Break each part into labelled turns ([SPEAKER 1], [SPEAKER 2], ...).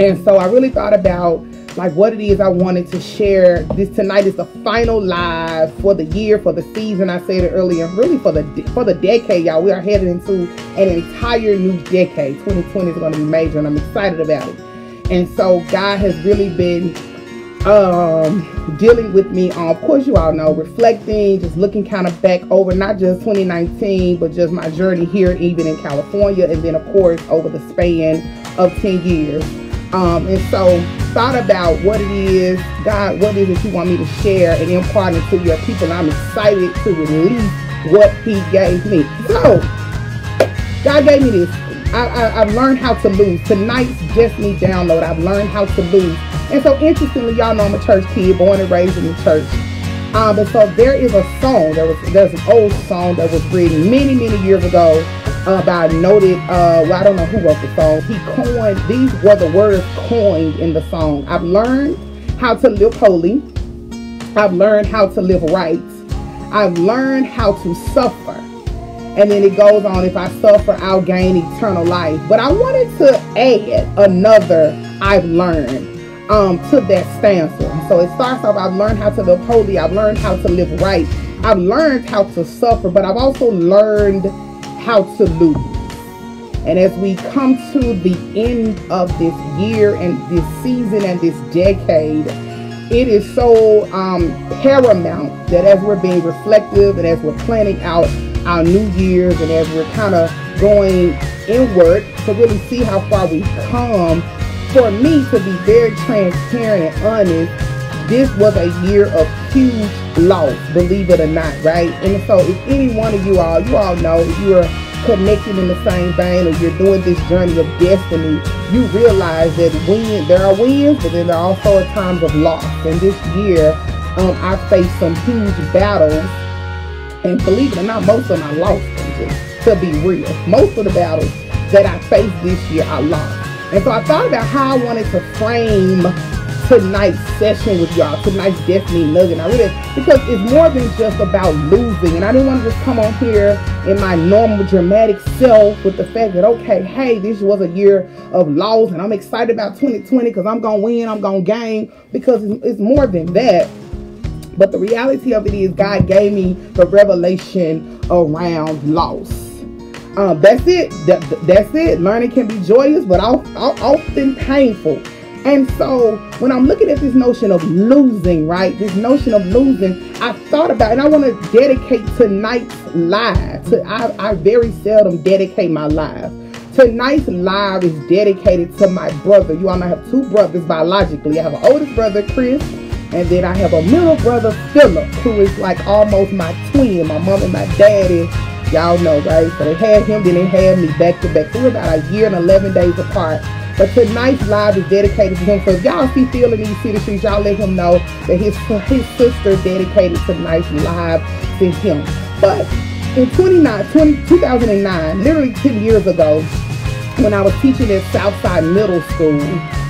[SPEAKER 1] And so I really thought about like what it is I wanted to share. This tonight is the final live for the year, for the season. I said it earlier, really for the decade, y'all. We are headed into an entire new decade. 2020 is going to be major, and I'm excited about it. And so God has really been dealing with me on, of course, you all know, reflecting, just looking kind of back over not just 2019, but just my journey here, even in California, and then of course over the span of 10 years. And so thought about what it is, God, what is it you want me to share and impart into your people. I'm excited to release what he gave me. So God gave me this. I've learned how to lose. Tonight's Destiny download, I've learned how to lose. And so interestingly, y'all know I'm a church kid, born and raised in the church. And so there is a song, there's an old song that was written many, many years ago by a noted, well, I don't know who wrote the song. He coined, these were the words coined in the song. I've learned how to live holy. I've learned how to live right. I've learned how to suffer. And then it goes on, if I suffer, I'll gain eternal life. But I wanted to add another I've learned to that stanza. So it starts off, I've learned how to live holy. I've learned how to live right. I've learned how to suffer, but I've also learned how to lose. And as we come to the end of this year and this season and this decade, it is so paramount that as we're being reflective and as we're planning out our new years and as we're kind of going inward to really see how far we've come, for me to be very transparent and honest, this was a year of huge loss, believe it or not, right? And so if any one of you all know, if you're connected in the same vein or you're doing this journey of destiny, you realize that there are wins, but then there are also times of loss. And this year, I faced some huge battles, and believe it or not, most of them I lost them, just to be real. Most of the battles that I faced this year, I lost. And so I thought about how I wanted to frame tonight's session with y'all, tonight's Destiny Nugget. Because it's more than just about losing. And I didn't want to just come on here in my normal dramatic self with the fact that, okay, hey, this was a year of loss and I'm excited about 2020 because I'm going to win, I'm going to gain, because it's more than that. But the reality of it is God gave me the revelation around loss. That's it. That's it. Learning can be joyous, but often painful. And so when I'm looking at this notion of losing, right? This notion of losing, I thought about, and I want to dedicate tonight's live. I very seldom dedicate my live. Tonight's live is dedicated to my brother. You all know I have two brothers biologically. I have an oldest brother, Chris, and then I have a middle brother, Philip, who is like almost my twin. My mom and my daddy, y'all know, right? So they had him, then they had me back to back. So we're about a year and 11 days apart. But tonight's live is dedicated to him. So if y'all see Phil in these city streets, y'all let him know that his sister dedicated tonight's live to him. But in 2009, literally 10 years ago, when I was teaching at Southside Middle School,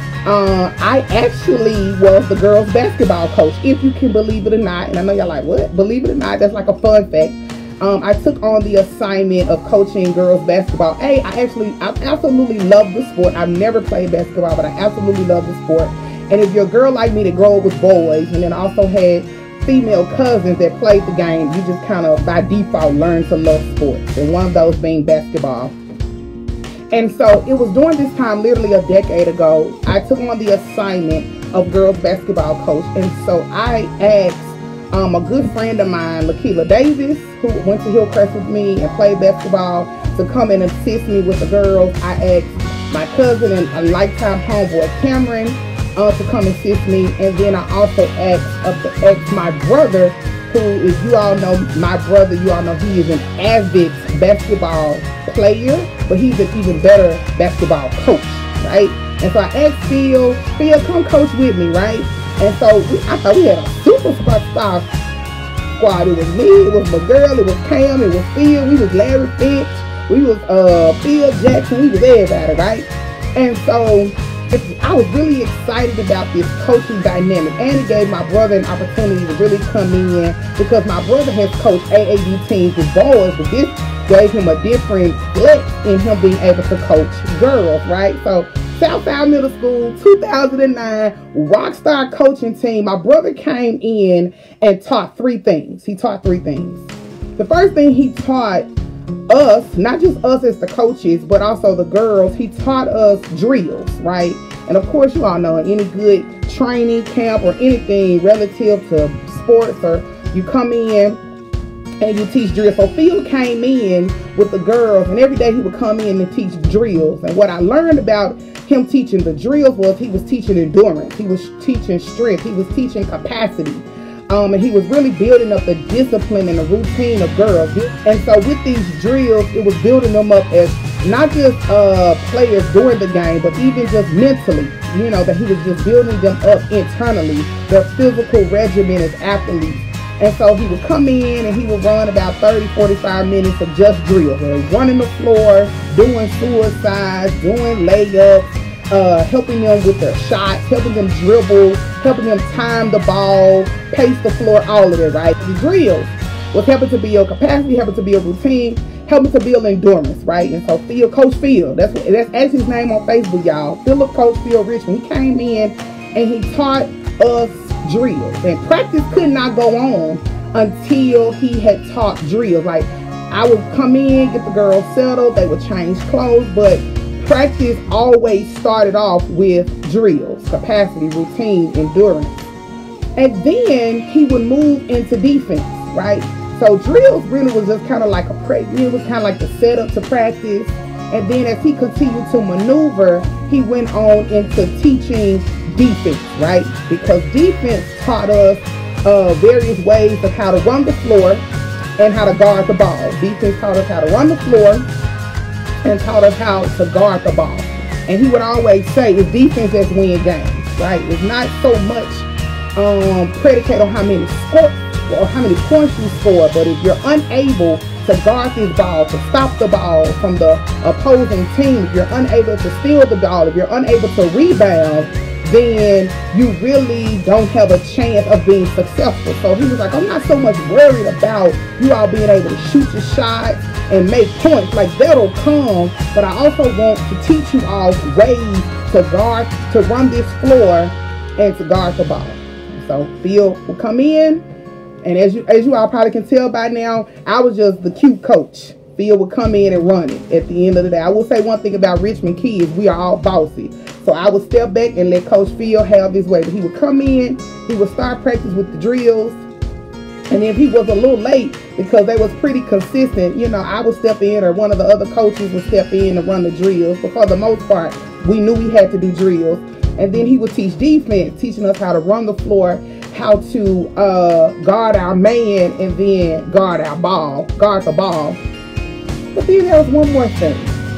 [SPEAKER 1] I actually was the girls' basketball coach, if you can believe it or not. And I know y'all like, what? Believe it or not, that's like a fun fact. I took on the assignment of coaching girls basketball. I absolutely love the sport. I've never played basketball, but I absolutely love the sport. And if you're a girl like me that grew up with boys, and then also had female cousins that played the game, you just kind of by default learn to love sports. And one of those being basketball. And so it was during this time, literally a decade ago, I took on the assignment of girls basketball coach. And so I asked a good friend of mine, Lakeela Davis, who went to Hillcrest with me and played basketball, to come and assist me with the girls. I asked my cousin and a lifetime homeboy, Cameron, to come assist me. And then I also asked my brother, who, if you all know my brother, you all know he is an avid basketball player, but he's an even better basketball coach, right? And so I asked Phil, come coach with me, right? And so I thought we had a super star squad. It was me, it was my girl, it was Cam, it was Phil, we was Larry Finch, we was Phil Jackson, we was everybody, right? And so I was really excited about this coaching dynamic, and it gave my brother an opportunity to really come in, because my brother has coached AAU teams with boys, but this gave him a different flex in him being able to coach girls, right? So Southside Middle School, 2009, Rockstar coaching team. My brother came in and taught 3 things. He taught 3 things. The first thing he taught us, not just us as the coaches, but also the girls, he taught us drills, right? And of course, you all know any good training camp or anything relative to sports, or you come in and you teach drills. So Phil came in with the girls, and every day he would come in and teach drills. And what I learned about him teaching the drills was he was teaching endurance, he was teaching strength, he was teaching capacity. And he was really building up the discipline and the routine of girls. And so with these drills, it was building them up as not just players during the game, but even just mentally, you know, that he was just building them up internally, their physical regimen as athletes. And so he would come in and he would run about 30-45 minutes of just drills, running the floor, doing suicides, doing layups, helping them with their shots, helping them dribble, helping them time the ball, pace the floor, all of it, right? The drills was helping to build capacity, helping to build routine, helping to build endurance, right? And so Phil, Coach Phil, that's his name on Facebook, y'all. Philip Coach Phil Richmond. He came in and he taught us drills. And practice could not go on until he had taught drills. Like, I would come in, get the girls settled, they would change clothes, but practice always started off with drills, capacity, routine, endurance. And then he would move into defense, right? So drills really was just kind of like it was kind of like the setup to practice. And then as he continued to maneuver, he went on into teaching defense, right? Because defense taught us various ways of how to run the floor and how to guard the ball. Defense taught us how to run the floor and taught us how to guard the ball. And he would always say, it's defense that's win games, right? It's not so much predicated on how many scores or how many points you score, but if you're unable to guard this ball, to stop the ball from the opposing team, if you're unable to steal the ball, if you're unable to rebound, then you really don't have a chance of being successful. So he was like, I'm not so much worried about you all being able to shoot your shots and make points. Like, that'll come, but I also want to teach you all ways to run this floor and to guard the ball. So Phil will come in, and as you all probably can tell by now, I was just the cute coach. Phil would come in and run it at the end of the day. I will say one thing about Richmond kids, we are all bossy. So I would step back and let Coach Phil have his way. But he would come in, he would start practice with the drills. And if he was a little late, because they was pretty consistent, you know, I would step in, or one of the other coaches would step in and run the drills. But for the most part, we knew we had to do drills. And then he would teach defense, teaching us how to run the floor, how to guard our man, and then guard the ball. But then there was one more thing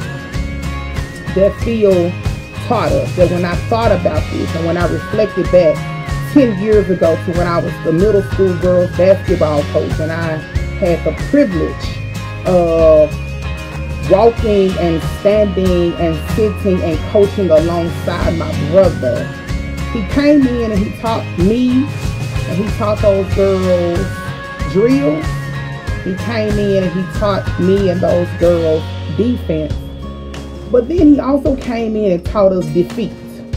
[SPEAKER 1] that Phil taught us, that when I thought about this and when I reflected back 10 years ago to when I was the middle school girls basketball coach, and I had the privilege of walking and standing and sitting and coaching alongside my brother. He came in and he taught me, and he taught those girls drills. He came in and he taught me and those girls defense. But then he also came in and taught us defeat.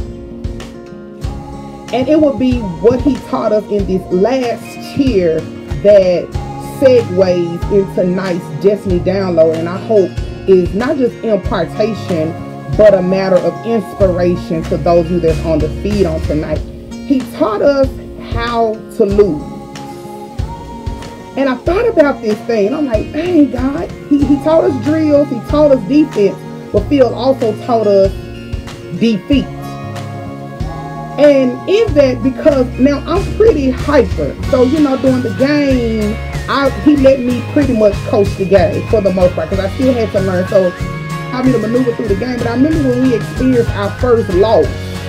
[SPEAKER 1] And it would be what he taught us in this last year that segues into tonight's Destiny Download. And I hope is not just impartation, but a matter of inspiration to those of you that's on the feed on tonight. He taught us how to lose. And I thought about this thing, and I'm like, dang, God, he taught us drills, he taught us defense, but Phil also taught us defeat. And in that, because now I'm pretty hyper, so, you know, during the game, he let me pretty much coach the game for the most part, because I still had to learn so how to maneuver through the game. But I remember when we experienced our first loss,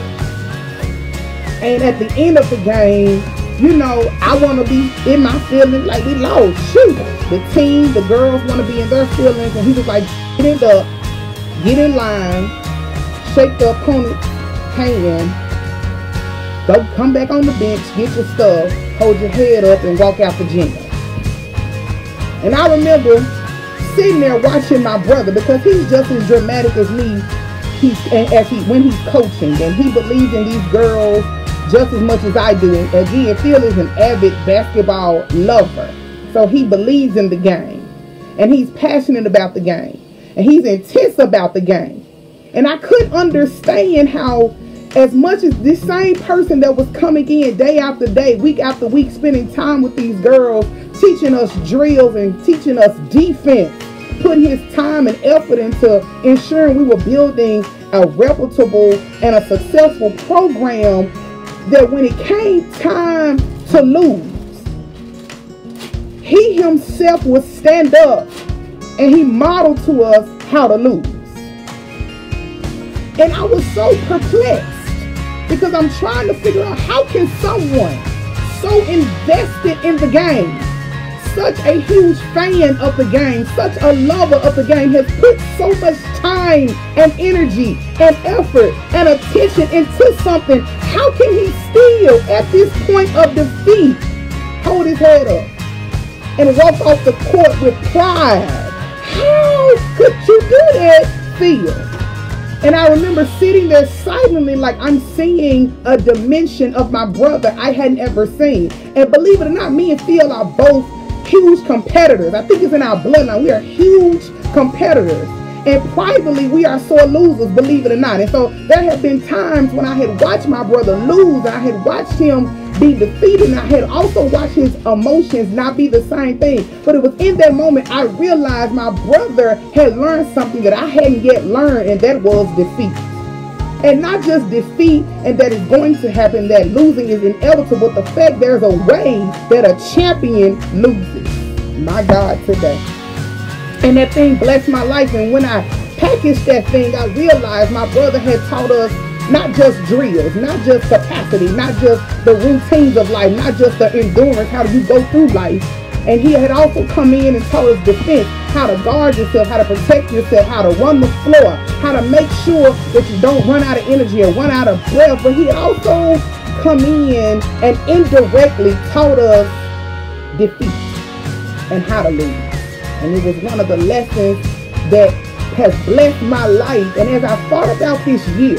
[SPEAKER 1] and at the end of the game, you know, I want to be in my feelings like we lost. Shoot, the team, the girls want to be in their feelings, and he was like, get in line, shake the opponent's hand, go come back on the bench, get your stuff, hold your head up, and walk out the gym. And I remember sitting there watching my brother, because he's just as dramatic as me when he's coaching, and he believes in these girls just as much as I do. And again, Phil is an avid basketball lover, so he believes in the game, and he's passionate about the game, and he's intense about the game. And I couldn't understand how, as much as this same person that was coming in day after day, week after week, spending time with these girls, teaching us drills and teaching us defense, putting his time and effort into ensuring we were building a reputable and a successful program, that when it came time to lose, he himself would stand up and he modeled to us how to lose. And I was so perplexed, because I'm trying to figure out, how can someone so invested in the game, such a huge fan of the game, such a lover of the game, has put so much time and energy and effort and attention into something, how can he still, at this point of defeat, hold his head up and walk off the court with pride? How could you do that, Phil? And I remember sitting there silently, like I'm seeing a dimension of my brother I hadn't ever seen. And believe it or not, me and Phil are both huge competitors. I think it's in our bloodline. We are huge competitors. And privately, we are sore losers, believe it or not. And so there have been times when I had watched my brother lose, and I had watched him be defeated, and I had also watched his emotions not be the same thing. But it was in that moment I realized my brother had learned something that I hadn't yet learned, and that was defeat. And not just defeat and that it's going to happen, that losing is inevitable, but the fact there's a way that a champion loses. My God, today. And that thing blessed my life. And when I packaged that thing, I realized my brother had taught us not just drills, not just capacity, not just the routines of life, not just the endurance, how do you go through life. And he had also come in and taught us defense, how to guard yourself, how to protect yourself, how to run the floor, how to make sure that you don't run out of energy or run out of breath. But he had also come in and indirectly taught us defeat and how to lose. And it was one of the lessons that has blessed my life. And as I thought about this year,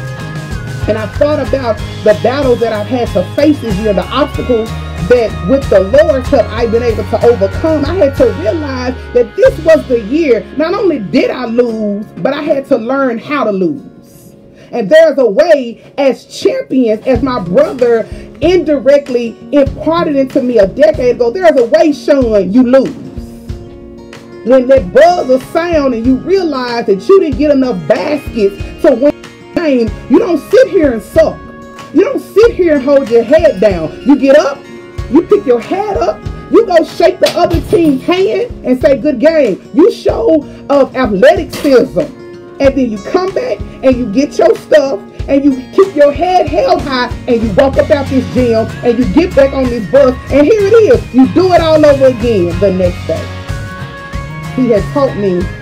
[SPEAKER 1] and I thought about the battles that I've had to face this year, the obstacles that with the Lord's help I've been able to overcome, I had to realize that this was the year, not only did I lose, but I had to learn how to lose. And there's a way, as champions, as my brother indirectly imparted into me a decade ago, there's a way, Sean, you lose. When that buzzer sound and you realize that you didn't get enough baskets to win the game, you don't sit here and suck. You don't sit here and hold your head down. You get up, you pick your head up, you go shake the other team's hand and say, good game. You show of athleticism. And then you come back and you get your stuff and you keep your head held high and you walk up out this gym and you get back on this bus, and here it is. You do it all over again the next day. He had taught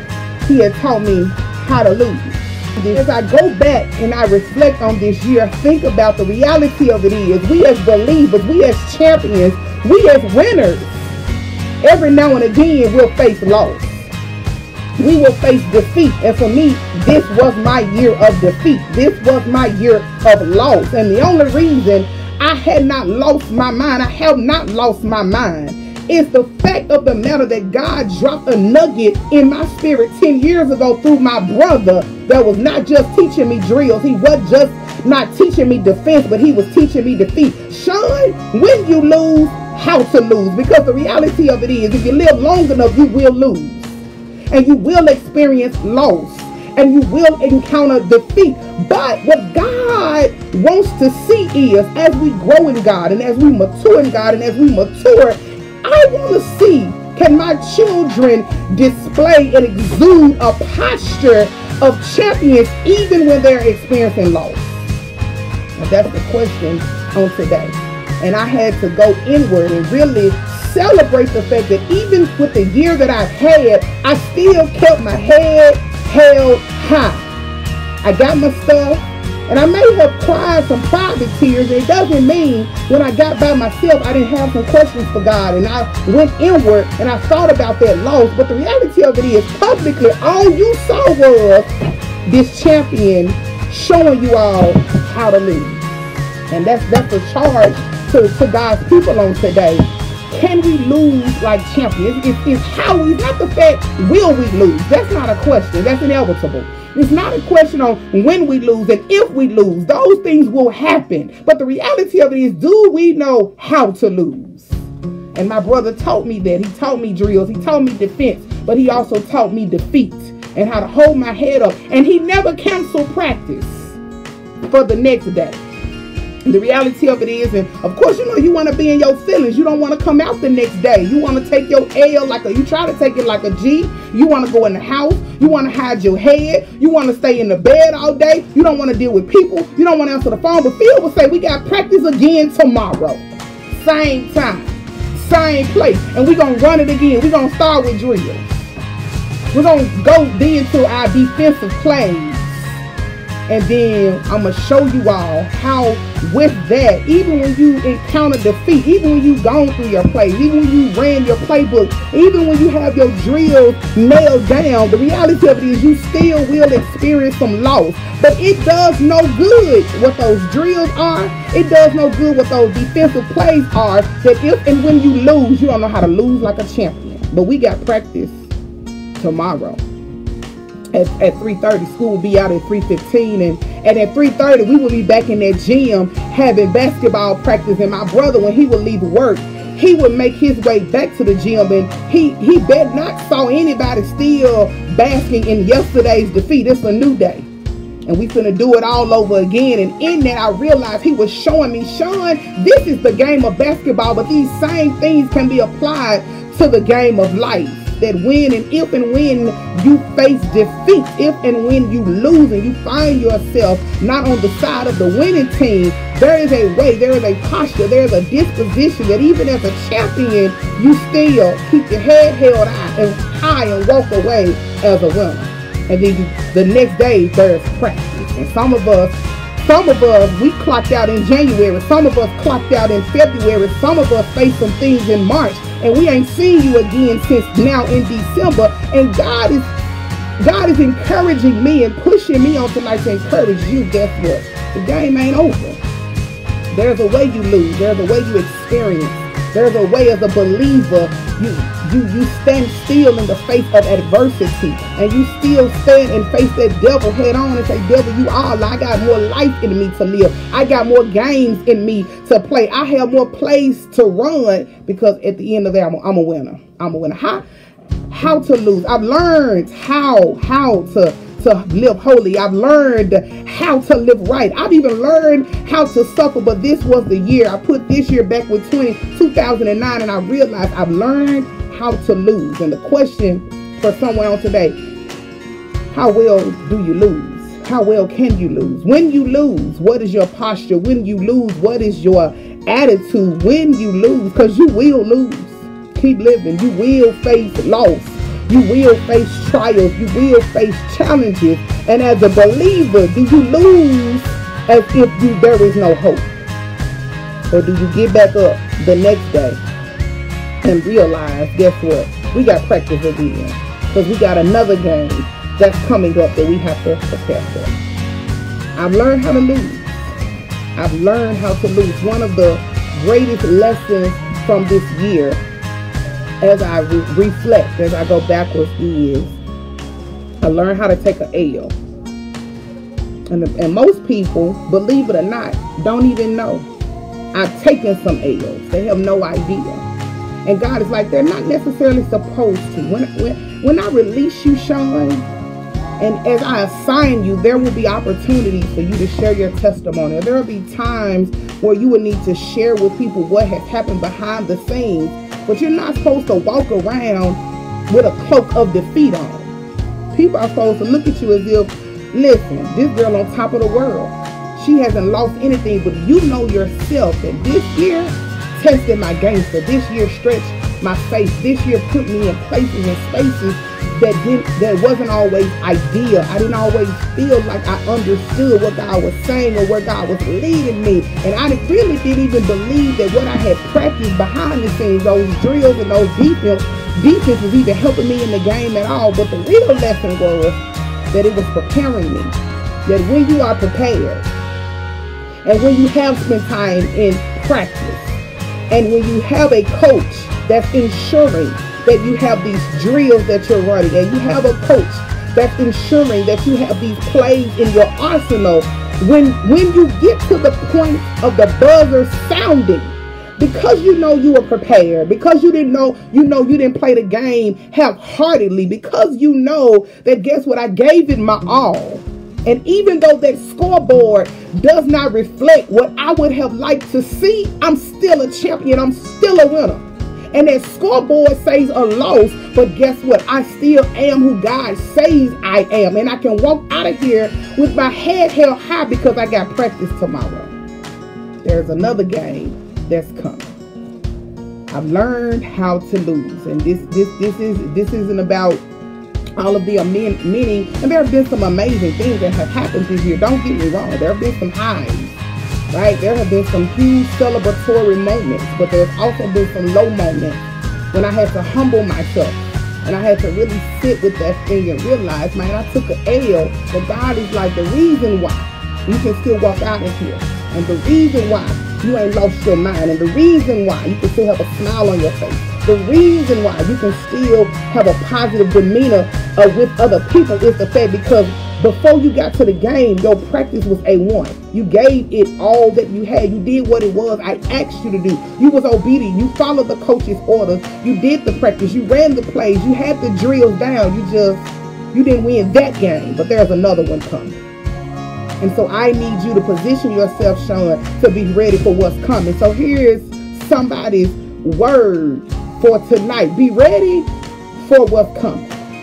[SPEAKER 1] me how to lose. As I go back and I reflect on this year, I think about the reality of it is, we as believers, we as champions, we as winners, every now and again we'll face loss. We will face defeat. And for me, this was my year of defeat. This was my year of loss. And the only reason I had not lost my mind, I have not lost my mind, is the fact of the matter that God dropped a nugget in my spirit 10 years ago through my brother that was not just teaching me drills. He was just not teaching me defense, but he was teaching me defeat. Sean, when you lose, how to lose. Because the reality of it is, if you live long enough, you will lose. And you will experience loss. And you will encounter defeat. But what God wants to see is, as we grow in God, and as we mature in God, and as we mature, I want to see, can my children display and exude a posture of champions even when they're experiencing loss? And that's the question on today. And I had to go inward and really celebrate the fact that even with the year that I've had, I still kept my head held high. I got my stuff. And I may have cried some private tears. It doesn't mean when I got by myself, I didn't have some questions for God. And I went inward and I thought about that loss. But the reality of it is, publicly, all you saw was this champion showing you all how to lose. And that's a charge to God's people on today. Can we lose like champions? It's how we, not the fact, will we lose? That's not a question. That's inevitable. It's not a question on when we lose and if we lose. Those things will happen. But the reality of it is, do we know how to lose? And my brother taught me that. He taught me drills. He taught me defense. But he also taught me defeat and how to hold my head up. And he never canceled practice for the next day. The reality of it is, and of course, you know, you want to be in your feelings. You don't want to come out the next day. You want to take your L you try to take it like a G. You want to go in the house. You want to hide your head. You want to stay in the bed all day. You don't want to deal with people. You don't want to answer the phone. But Phil will say, we got practice again tomorrow. Same time, same place. And we're going to run it again. We're going to start with drills. We're going to go then to our defensive plays. And then I'm going to show you all how with that, even when you encounter defeat, even when you've gone through your plays, even when you ran your playbook, even when you have your drills nailed down, the reality of it is you still will experience some loss. But it does no good what those drills are. It does no good what those defensive plays are. That if and when you lose, you don't know how to lose like a champion. But we got practice tomorrow. At 3:30, school will be out at 3:15, and at 3:30 we will be back in that gym having basketball practice. And my brother, when he would leave work, he would make his way back to the gym, and he bet not saw anybody still basking in yesterday's defeat. It's a new day, and we finna do it all over again. And in that, I realized he was showing me, Sean, this is the game of basketball, but these same things can be applied to the game of life. That when and if and when you face defeat, if and when you lose and you find yourself not on the side of the winning team, there is a way, there is a posture, there is a disposition that even as a champion, you still keep your head held high and walk away as a winner. And then the next day, there's practice. And some of us, we clocked out in January. Some of us clocked out in February. Some of us faced some things in March. And we ain't seen you again since now in December. And God is encouraging me and pushing me on tonight to encourage you. Guess what? The game ain't over. There's a way you lose. There's a way you experience. There's a way as a believer you stand still in the face of adversity, and you still stand and face that devil head on and say, devil, you all, I got more life in me to live. I got more games in me to play. I have more plays to run, because at the end of it, I'm a winner. I'm a winner. How to lose. I've learned how to live holy. I've learned how to live right. I've even learned how to suffer. But this was the year. I put this year back with 2009, and I realized I've learned how to lose. And the question for someone on today, how well do you lose? How well can you lose? When you lose, what is your posture? When you lose, what is your attitude? When you lose, because you will lose. Keep living. You will face loss. You will face trials. You will face challenges. And as a believer, do you lose as if there is no hope? Or do you get back up the next day and realize, guess what? We got practice again. Because we got another game that's coming up that we have to prepare for. I've learned how to lose. I've learned how to lose. One of the greatest lessons from this year, as I reflect, as I go backwards, is I learned how to take an L. And most people, believe it or not, don't even know I've taken some L's. They have no idea. And God is like, they're not necessarily supposed to. When I release you, Sean, and as I assign you, there will be opportunities for you to share your testimony. There will be times where you will need to share with people what has happened behind the scenes. But you're not supposed to walk around with a cloak of defeat on. People are supposed to look at you as if, listen, this girl on top of the world. She hasn't lost anything, but you know yourself that this year tested my gangster. This year stretched my faith. This year put me in places and spaces that wasn't always ideal. I didn't always feel like I understood what God was saying or where God was leading me. And I really didn't even believe that what I had practiced behind the scenes, those drills and those defense was even helping me in the game at all. But the real lesson was that it was preparing me. That when you are prepared, and when you have spent time in practice, and when you have a coach that's ensuring that you have these drills that you're running, and you have a coach that's ensuring that you have these plays in your arsenal, when you get to the point of the buzzer sounding, because you know you were prepared, because you didn't play the game half-heartedly, because you know that, guess what, I gave it my all. And even though that scoreboard does not reflect what I would have liked to see, I'm still a champion. I'm still a winner. And that scoreboard says a loss, but guess what? I still am who God says I am. And I can walk out of here with my head held high because I got practice tomorrow. There's another game that's coming. I've learned how to lose. And this isn't about all of the many, and there have been some amazing things that have happened this year. Don't get me wrong. There have been some highs, right? There have been some huge celebratory moments, but there's also been some low moments when I had to humble myself, and I had to really sit with that thing and realize, man, I took an L, but God is like, the reason why you can still walk out of here, and the reason why you ain't lost your mind, and the reason why you can still have a smile on your face, the reason why you can still have a positive demeanor with other people is the fact because before you got to the game, your practice was A1. You gave it all that you had. You did what it was I asked you to do. You was obedient. You followed the coach's orders. You did the practice. You ran the plays. You had the drills down. You didn't win that game, but there's another one coming. And so I need you to position yourself, Sean, to be ready for what's coming. So here's somebody's word for tonight. Be ready for what's coming,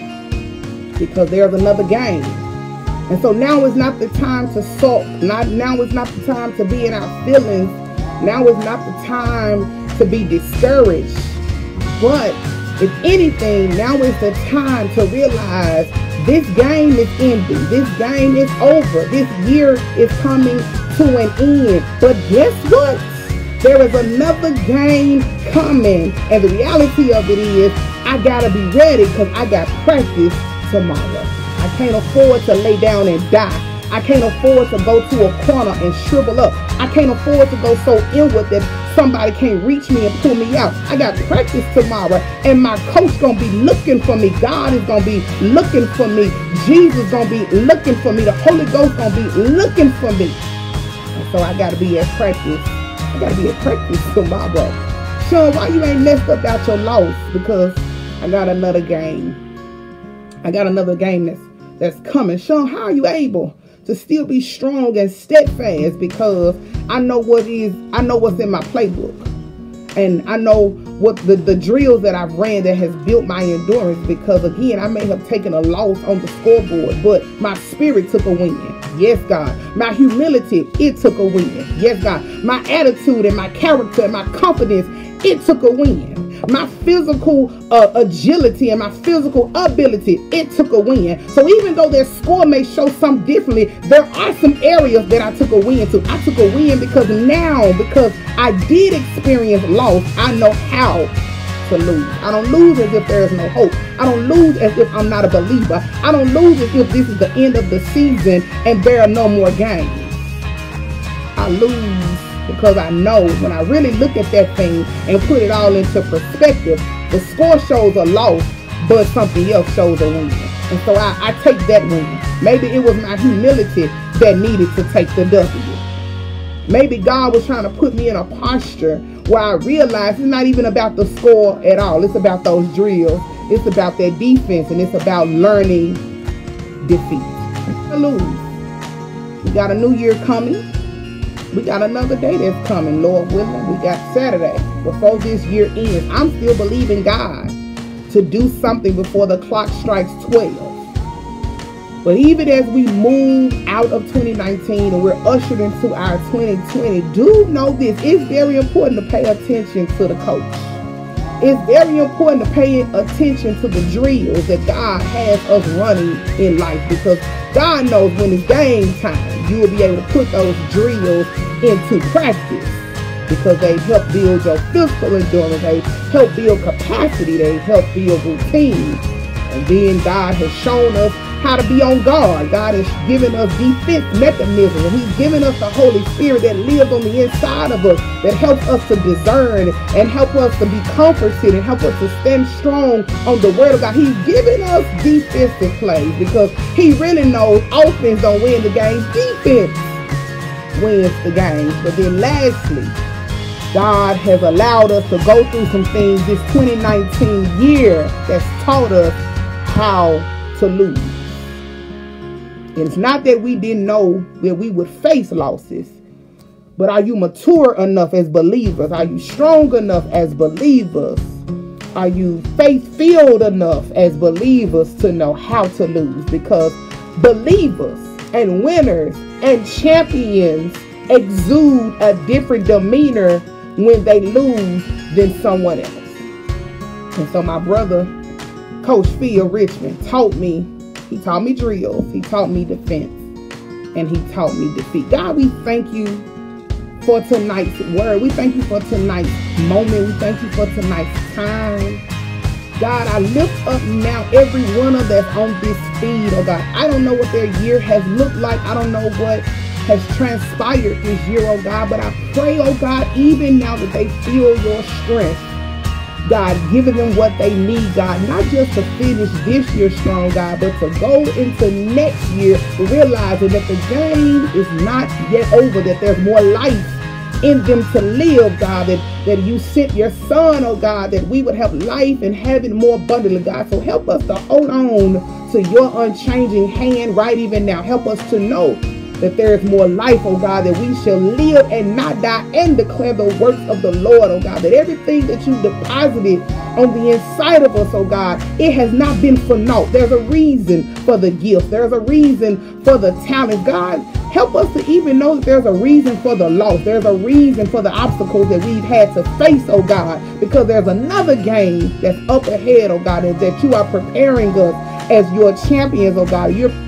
[SPEAKER 1] because there's another game. And so now is not the time to sulk. Now is not the time to be in our feelings. Now is not the time to be discouraged. But if anything, now is the time to realize this game is ending. This game is over. This year is coming to an end. But guess what? There is another game coming. And the reality of it is, I got to be ready because I got practice tomorrow. I can't afford to lay down and die. I can't afford to go to a corner and shrivel up. I can't afford to go so inward that somebody can't reach me and pull me out. I got practice tomorrow, and my coach going to be looking for me. God is going to be looking for me. Jesus going to be looking for me. The Holy Ghost going to be looking for me. And so I got to be at practice. I got to be at practice tomorrow. Sean, why you ain't messed up about your loss? Because I got another game. I got another game that's coming. Sean, how are you able to still be strong and steadfast? Because I know what's in my playbook. And I know what the drills that I've ran that has built my endurance. Because again, I may have taken a loss on the scoreboard, but my spirit took a win. Yes, God. My humility, it took a win. Yes, God. My attitude and my character and my confidence, it took a win. My physical agility and my physical ability, it took a win. So even though their score may show some differently, there are some areas that I took a win to. I took a win because I did experience loss, I know how to lose. I don't lose as if there is no hope. I don't lose as if I'm not a believer. I don't lose as if this is the end of the season and there are no more games. I lose because I know when I really look at that thing and put it all into perspective, the score shows a loss, but something else shows a win. And so I take that win. Maybe it was my humility that needed to take the W. Maybe God was trying to put me in a posture where I realized it's not even about the score at all. It's about those drills. It's about that defense, and it's about learning defeat. I lose. We got a new year coming. We got another day that's coming, Lord willing. We got Saturday before this year ends. I'm still believing God to do something before the clock strikes 12. But even as we move out of 2019 and we're ushered into our 2020, do know this. It's very important to pay attention to the coach. It's very important to pay attention to the drills that God has us running in life, because God knows when it's game time, you will be able to put those drills into practice, because they help build your physical endurance, they help build capacity, they help build routine. And then God has shown us how to be on guard. God is giving us defense mechanisms. He's giving us the Holy Spirit that lives on the inside of us, that helps us to discern and help us to be comforted and help us to stand strong on the word of God. He's giving us defensive plays because he really knows offense don't win the game. Defense wins the game. But then lastly, God has allowed us to go through some things this 2019 year that's taught us how to lose. And it's not that we didn't know that we would face losses, but are you mature enough as believers? Are you strong enough as believers? Are you faith-filled enough as believers to know how to lose? Because believers and winners and champions exude a different demeanor when they lose than someone else. And so my brother, Coach Phil Richmond, taught me drills, he taught me defense, and he taught me defeat. God, we thank you for tonight's word. We thank you for tonight's moment. We thank you for tonight's time. God, I lift up now every one of that's on this feed, oh God. I don't know what their year has looked like. I don't know what has transpired this year, oh God, but I pray, oh God, even now that they feel your strength, God, giving them what they need, God, not just to finish this year strong, God, but to go into next year realizing that the game is not yet over, that there's more life in them to live, God, that you sent your son, oh God, that we would have life and have it more abundantly, God. So help us to hold on to your unchanging hand right even now. Help us to know that there is more life, oh God, that we shall live and not die and declare the works of the Lord, oh God, that everything that you deposited on the inside of us, oh God, it has not been for naught. There's a reason for the gift. There's a reason for the talent. God, help us to even know that there's a reason for the loss. There's a reason for the obstacles that we've had to face, oh God, because there's another game that's up ahead, oh God, and that you are preparing us as your champions, oh God. You're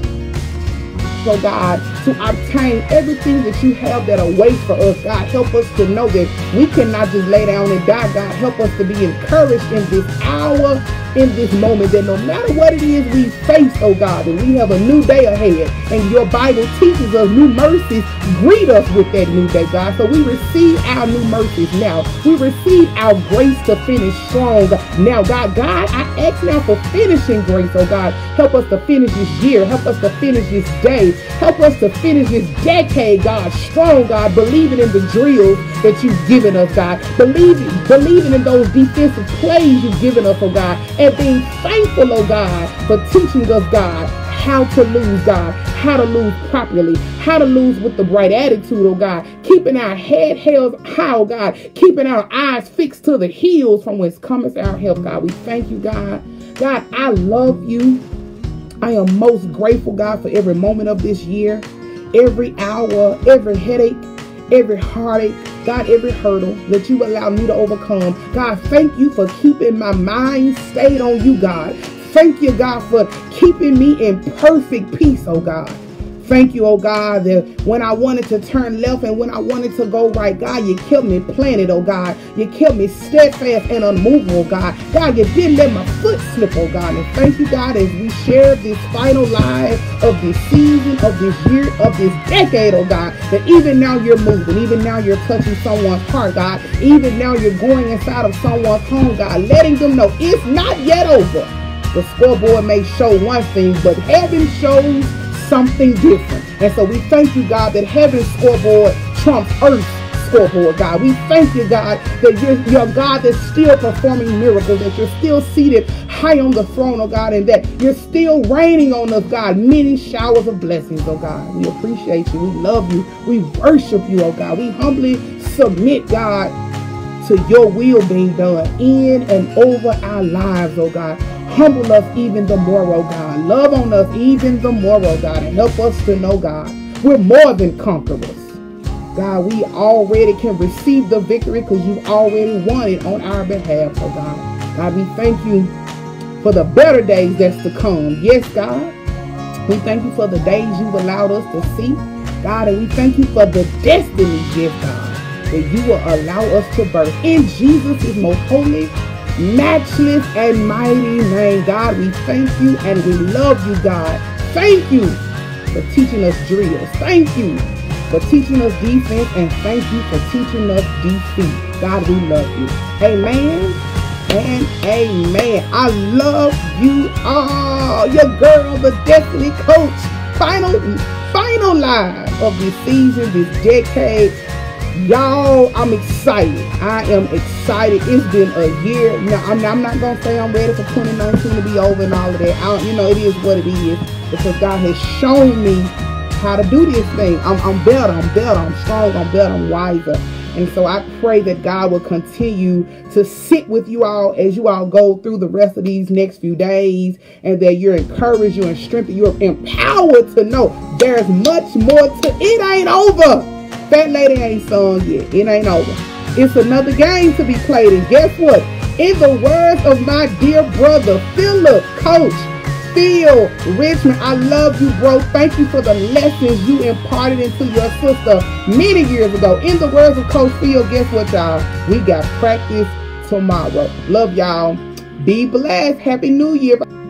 [SPEAKER 1] oh God, to obtain everything that you have that awaits for us. God, help us to know that we cannot just lay down and die. God, help us to be encouraged in this hour, in this moment, that no matter what it is we face, oh God, that we have a new day ahead. And your Bible teaches us new mercies greet us with that new day, God. So we receive our new mercies now. We receive our grace to finish strong now, God. God, I ask now for finishing grace, oh God. Help us to finish this year. Help us to finish this day. Help us to finish this decade, God, strong, God, believing in the drills that you've given us, God. Believing in those defensive plays you've given us, oh God. And being thankful, oh God, for teaching us, God, how to lose, God, how to lose properly, how to lose with the right attitude, oh God, keeping our head held high, oh God, keeping our eyes fixed to the hills from whence cometh our help, God. We thank you, God. God, I love you. I am most grateful, God, for every moment of this year, every hour, every headache, every heartache, God, every hurdle that you allow me to overcome. God, thank you for keeping my mind stayed on you, God. Thank you, God, for keeping me in perfect peace, oh God. Thank you, oh God, that when I wanted to turn left and when I wanted to go right, God, you kept me planted, oh God. You kept me steadfast and unmovable, God. God, you didn't let my foot slip, oh God. And thank you, God, as we share this final life of this season, of this year, of this decade, oh God, that even now you're moving, even now you're touching someone's heart, God. Even now you're going inside of someone's home, God, letting them know it's not yet over. The scoreboard may show one thing, but heaven shows something different. And so we thank you, God, that heaven's scoreboard trumps earth's scoreboard, God. We thank you, God, that you're a God that's still performing miracles, that you're still seated high on the throne, oh God, and that you're still raining on us, God, many showers of blessings, oh God. We appreciate you. We love you. We worship you, oh God. We humbly submit, God, to your will being done in and over our lives, oh God. Humble us even the more, oh God. Love on us even the more, oh God. And help us to know, God, we're more than conquerors. God, we already can receive the victory because you've already won it on our behalf, oh God. God, we thank you for the better days that's to come. Yes, God. We thank you for the days you've allowed us to see, God. And we thank you for the destiny gift, God, that you will allow us to birth. In Jesus' most holy, matchless and mighty name. God, we thank you and we love you, God. Thank you for teaching us drills. Thank you for teaching us defense, and thank you for teaching us defeat. God, we love you. Amen and amen. I love you all. Your girl, the Destiny Coach. Final live of this season, this decade. Y'all, I'm excited. I am excited. It's been a year. Now, I'm not going to say I'm ready for 2019 to be over and all of that. It is what it is, because God has shown me how to do this thing. I'm better. I'm strong. I'm better. I'm wiser. And so I pray that God will continue to sit with you all as you all go through the rest of these next few days, and that you're encouraged, you're strengthened, you're empowered to know there's much more to it. Ain't over. Fat lady ain't sung yet. It ain't over. It's another game to be played. And guess what? In the words of my dear brother, Philip, Coach Phil Richmond, I love you, bro. Thank you for the lessons you imparted into your sister many years ago. In the words of Coach Phil, guess what, y'all? We got practice tomorrow. Love y'all. Be blessed. Happy New Year.